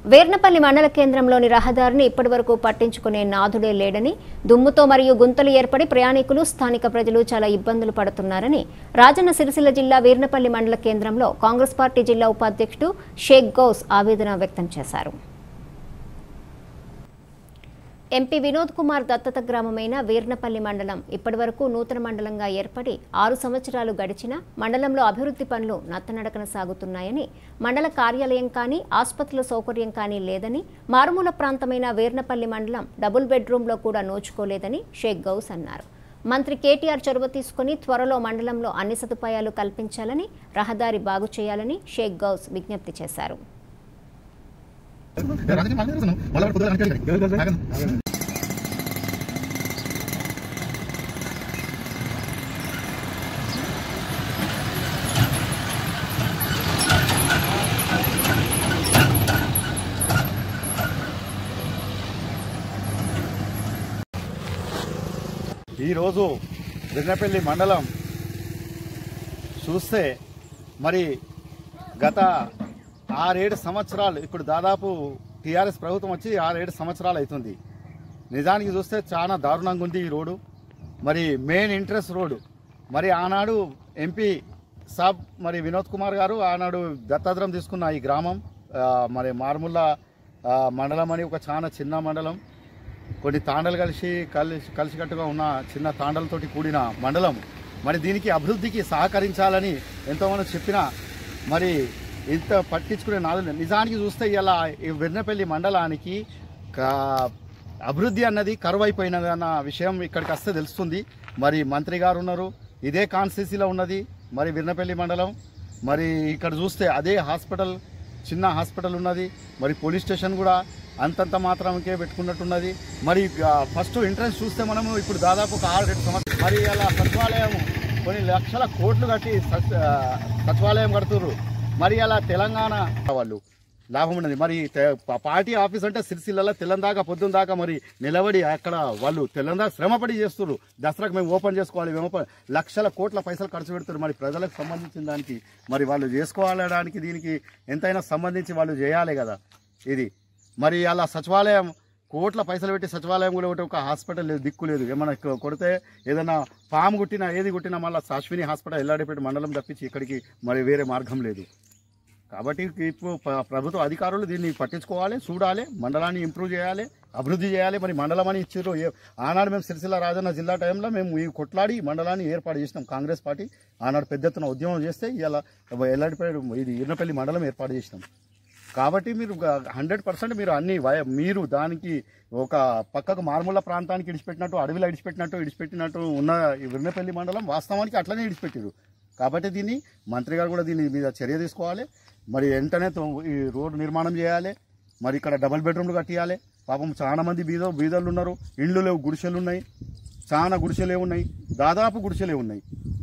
వేర్నపల్లి మండల కేంద్రంలోని రహదారిని ఇప్పటివరకు పట్టించుకునే నాథుడే లేడని, దుమ్ముతో మరియు గుంతలు ఏర్పడి ప్రయాణికులు, స్థానిక ప్రజలు చాలా ఇబ్బందులు పడుతున్నారని రాజన్న సిరిసిల్ల జిల్లా వేర్నపల్లి మండల కేంద్రంలో కాంగ్రెస్ పార్టీ జిల్లా ఉపాధ్యక్షుడు షేక్ గౌస్ ఆవేదన వ్యక్తం చేశారు. ఎంపీ వినోద్ కుమార్ దత్తత గ్రామమైన వేర్నపల్లి మండలం ఇప్పటివరకు నూతన మండలంగా ఏర్పడి 6 సంవత్సరాలు గడిచినా మండలంలో అభివృద్ధి పనులు నత్తనడకన సాగుతున్నాయని, మండల కార్యాలయం కానీ ఆసుపత్రుల సౌకర్యం కానీ లేదని, మారుమూల ప్రాంతమైన వేర్నపల్లి మండలం డబుల్ బెడ్రూమ్లో కూడా నోచుకోలేదని షేక్ గౌస్ అన్నారు. మంత్రి కేటీఆర్ చొరవ తీసుకుని త్వరలో మండలంలో అన్ని సదుపాయాలు కల్పించాలని, రహదారి బాగు చేయాలని షేక్ గౌస్ విజ్ఞప్తి చేశారు. ఈరోజు వేర్నపల్లి మండలం చూస్తే మరి గత 6-7 సంవత్సరాలు, ఇప్పుడు దాదాపు టీఆర్ఎస్ ప్రభుత్వం వచ్చి 6-7 సంవత్సరాలు అవుతుంది. నిజానికి చూస్తే చాలా దారుణంగా ఉంది ఈ రోడ్డు. మరి మెయిన్ ఇంట్రెస్ట్ రోడ్డు. మరి ఆనాడు ఎంపీ సాబ్ మరి వినోద్ కుమార్ గారు ఆనాడు దత్తాత్రం తీసుకున్న ఈ గ్రామం మరి మారుమూల మండలం అని ఒక చాలా చిన్న మండలం, కొన్ని తాండలు కలిసికట్టుగా ఉన్న చిన్న తాండలతోటి కూడిన మండలం. మరి దీనికి అభివృద్ధికి సహకరించాలని ఎంతోమంది చెప్పినా మరి ఇంత పట్టించుకునే నాలుగు. నిజానికి చూస్తే ఇలా ఈ వేర్నపల్లి మండలానికి అభివృద్ధి అన్నది కరువైపోయినదన్న విషయం ఇక్కడికి వస్తే తెలుస్తుంది. మరి మంత్రి గారు ఉన్నారు, ఇదే కాన్స్టిట్యూన్సీలో ఉన్నది మరి వేర్నపల్లి మండలం. మరి ఇక్కడ చూస్తే అదే హాస్పిటల్, చిన్న హాస్పిటల్ ఉన్నది. మరి పోలీస్ స్టేషన్ కూడా అంతంత మాత్రంకే పెట్టుకున్నట్టున్నది. మరి ఫస్ట్ ఎంట్రన్స్ చూస్తే మనము ఇప్పుడు దాదాపు ఒక 6-7 సంవత్సరాలు మరి అలా సచివాలయం కొన్ని లక్షల కోట్లు కట్టి సచివాలయం కడుతున్నారు. మరి అలా తెలంగాణ వాళ్ళు లాభం ఉన్నది. మరి పార్టీ ఆఫీస్ అంటే సిరిసిల్లలో తెల్లందాకా పొద్దున్న దాకా మరి నిలబడి అక్కడ వాళ్ళు తెల్లందాకా శ్రమపడి చేస్తున్నారు. దసరాకు మేము ఓపెన్ చేసుకోవాలి, లక్షల కోట్ల పైసలు ఖర్చు పెడుతున్నారు. మరి ప్రజలకు సంబంధించిన దానికి మరి వాళ్ళు చేసుకోవాలడానికి దీనికి ఎంతైనా సంబంధించి వాళ్ళు చేయాలి కదా ఇది. మరి అలా సచివాలయం కోట్ల పైసలు పెట్టి సచివాలయం కూడా ఒకటి, ఒక హాస్పిటల్ లేదు, దిక్కు లేదు. ఏమైనా కొడితే ఏదైనా పాము కుట్టినా ఏది కుట్టినా మళ్ళీ అశ్విని హాస్పిటల్ ఎల్లాడిపేట మండలం తప్పించి ఇక్కడికి మరి వేరే మార్గం లేదు. కాబట్టి ఇప్పుడు ప్రభుత్వ అధికారులు దీన్ని పట్టించుకోవాలి, చూడాలి, మండలాన్ని ఇంప్రూవ్ చేయాలి, అభివృద్ధి చేయాలి. మరి మండలం అని ఇచ్చారు. ఆనాడు మేము సిరిసిల్ల రాజన్న జిల్లా టైంలో మేము ఈ కొట్లాడి మండలాన్ని ఏర్పాటు చేసినాం. కాంగ్రెస్ పార్టీ ఆనాడు పెద్ద ఎత్తున ఉద్యమం చేస్తే ఇలా ఎల్లాడిపేట ఇది వేర్నపల్లి మండలం ఏర్పాటు చేసినాం. కాబట్టి మీరు 100% మీరు అన్ని మీరు దానికి ఒక పక్కకు మారుమూల ప్రాంతానికి ఇడిచిపెట్టినట్టు, అడవిలో ఇడిచిపెట్టినట్టు ఉన్న ఈ వేర్నపల్లి మండలం వాస్తవానికి అట్లనే ఇడిచిపెట్టారు. కాబట్టి దీన్ని మంత్రి గారు కూడా దీని మీద చర్య తీసుకోవాలి. మరి వెంటనే ఈ రోడ్డు నిర్మాణం చేయాలి. మరి ఇక్కడ డబుల్ బెడ్రూమ్లు కట్టియాలి. పాపం చాలా మంది బీదలు ఉన్నారు. ఇండ్లు లేవు, గుడిసెలు ఉన్నాయి, చాలా గుడిసెలే ఉన్నాయి, దాదాపు గుడిసెలే ఉన్నాయి.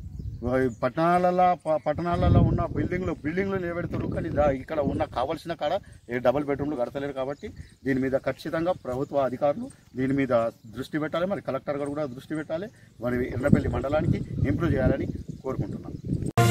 పట్టణాలలో ఉన్న బిల్డింగ్లు నిలబెడుతున్నారు. కానీ ఇక్కడ ఉన్న కావాల్సిన కాడ డబుల్ బెడ్రూమ్లు కడతలేరు. కాబట్టి దీని మీద ఖచ్చితంగా ప్రభుత్వ అధికారులు దీని మీద దృష్టి పెట్టాలి. మరి కలెక్టర్ గారు కూడా దృష్టి పెట్టాలి. మరి వేర్నపల్లి మండలానికి ఇంప్రూవ్ చేయాలని కోరుకుంటున్నాను.